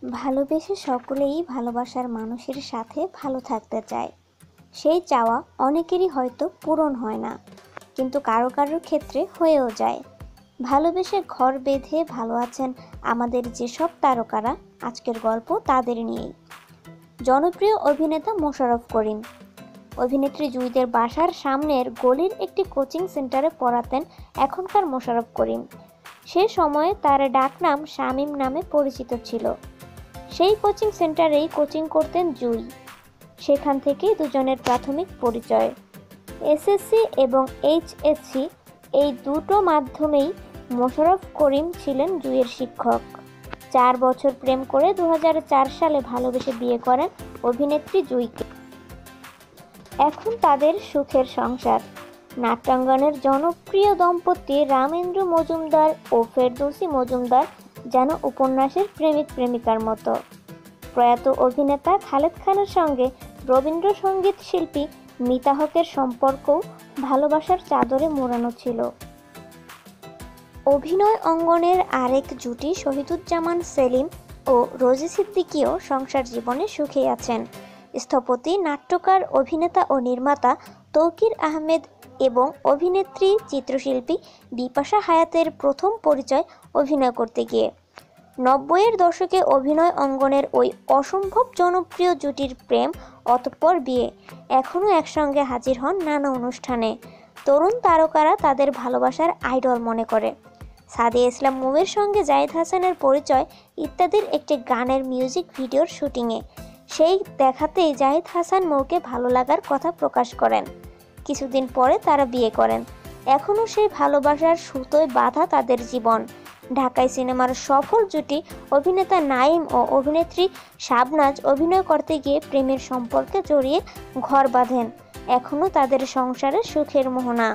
ভালোবেসে সকলেই ভালোবাসার মানুষের সাথে ভালো থাকতে চায়। সেই চাওয়া অনেকেরই হয়তো পূরণ হয় না, কিন্তু কারো কারোর ক্ষেত্রে হয়েও যায়। ভালোবেসে ঘর বেঁধে ভালো আছেন আমাদের যেসব তারকারা, আজকের গল্প তাদের নিয়েই। জনপ্রিয় অভিনেতা মোশাররফ করিম। অভিনেত্রী জুঁইদের বাসার সামনের গলির একটি কোচিং সেন্টারে পড়াতেন এখনকার মোশাররফ করিম। সে সময়ে তার ডাকনাম শামীম নামে পরিচিত ছিল। সেই কোচিং সেন্টারেই কোচিং করতেন জুঁই। সেখান থেকেই দুজনের প্রাথমিক পরিচয়। এসএসসি এবং এইচএসসি এই দুটো মাধ্যমেই মোশাররফ করিম ছিলেন জুঁইয়ের শিক্ষক। 4 বছর প্রেম করে 2004 সালে ভালোবেসে বিয়ে করেন অভিনেত্রী জুঁইকে। এখন তাদের সুখের সংসার। নাট্যাঙ্গনের জনপ্রিয় দম্পতি রামেন্দ্র মজুমদার ও ফেরদৌসী মজুমদার যেন উপন্যাসের প্রেমিক প্রেমিকার মতো। প্রয়াত অভিনেতা খালেদ খানের সঙ্গে রবীন্দ্রসঙ্গীত শিল্পী মিতা হকের সম্পর্কও ভালোবাসার চাদরে মোড়ানো ছিল। অভিনয় অঙ্গনের আরেক জুটি শহীদুজ্জামান সেলিম ও রোজি সিদ্দিকীও সংসার জীবনে সুখে আছেন। স্থপতি, নাট্যকার, অভিনেতা ও নির্মাতা তৌকির আহমেদ এবং অভিনেত্রী চিত্রশিল্পী বিপাশা হায়াতের প্রথম পরিচয় অভিনয় করতে গিয়ে। 90-এর দশকে অভিনয় অঙ্গনের ওই অসম্ভব জনপ্রিয় জুটির প্রেম, অতঃপর বিয়ে। এখনও একসঙ্গে হাজির হন নানা অনুষ্ঠানে। তরুণ তারকারা তাদের ভালোবাসার আইডল মনে করে। সাদিয়া ইসলাম মুভির সঙ্গে জাহিদ হাসানের পরিচয় ইত্যাদির একটি গানের মিউজিক ভিডিওর শুটিংয়ে। সেই দেখাতেই জাহিদ হাসান মৌকে ভালো লাগার কথা প্রকাশ করেন। কিছুদিন পরে তারা বিয়ে করেন। এখনও সেই ভালোবাসার সুতোয় বাঁধা তাদের জীবন। ঢাকাই সিনেমার সফল জুটি অভিনেতা নাঈম ও অভিনেত্রী শাবনাজ অভিনয় করতে গিয়ে প্রেমের সম্পর্কে জড়িয়ে ঘর বাঁধেন। এখনও তাদের সংসারে সুখের মোহনা।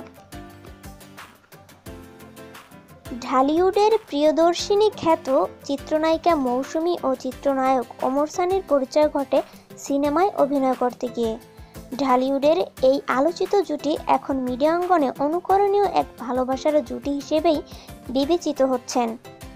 ঢালিউডের প্রিয়দর্শিনী খ্যাত চিত্রনায়িকা মৌসুমী ও চিত্রনায়ক ওমর সানির পরিচয় ঘটে সিনেমায় অভিনয় করতে গিয়ে। ঢালিউডের এই আলোচিত জুটি এখন মিডিয়া অঙ্গনে অনুকরণীয় এক ভালোবাসার জুটি হিসেবেই বিবেচিত হচ্ছেন।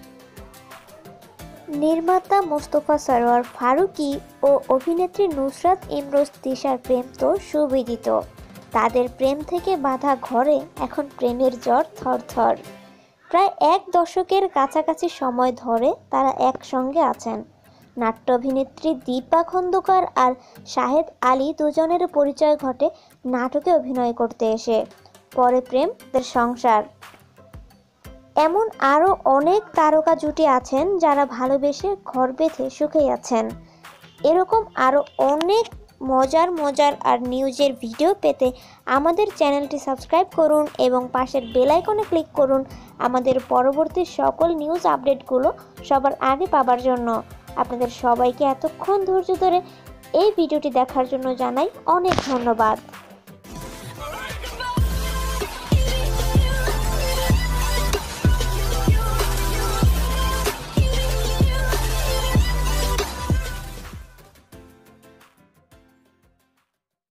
নির্মাতা মোস্তফা সরোয়ার ফারুকী ও অভিনেত্রী নুসরাত ইমরোজ তিশার প্রেম তো সুবিদিত। তাদের প্রেম থেকে বাঁধা ঘরে এখন প্রেমের জ্বর থরথর। প্রায় 1 দশকের কাছাকাছি সময় ধরে তারা একসঙ্গে আছেন। নাট্য অভিনেত্রী দীপা খন্দকার আর শাহেদ আলী দুজনের পরিচয় ঘটে নাটকে অভিনয় করতে এসে। পরে প্রেম, সংসার। এমন আরও অনেক তারকা জুটি আছেন যারা ভালোবেসে ঘর বেঁধে সুখেই আছেন। এরকম আরও অনেক মজার আর নিউজের ভিডিও পেতে আমাদের চ্যানেলটি সাবস্ক্রাইব করুন এবং পাশের বেল আইকনে ক্লিক করুন আমাদের পরবর্তী সকল নিউজ আপডেটগুলো সবার আগে পাবার জন্য। আপনাদের সবাইকে এতক্ষণ ধৈর্য ধরে এই ভিডিওটি দেখার জন্য জানাই অনেক ধন্যবাদ।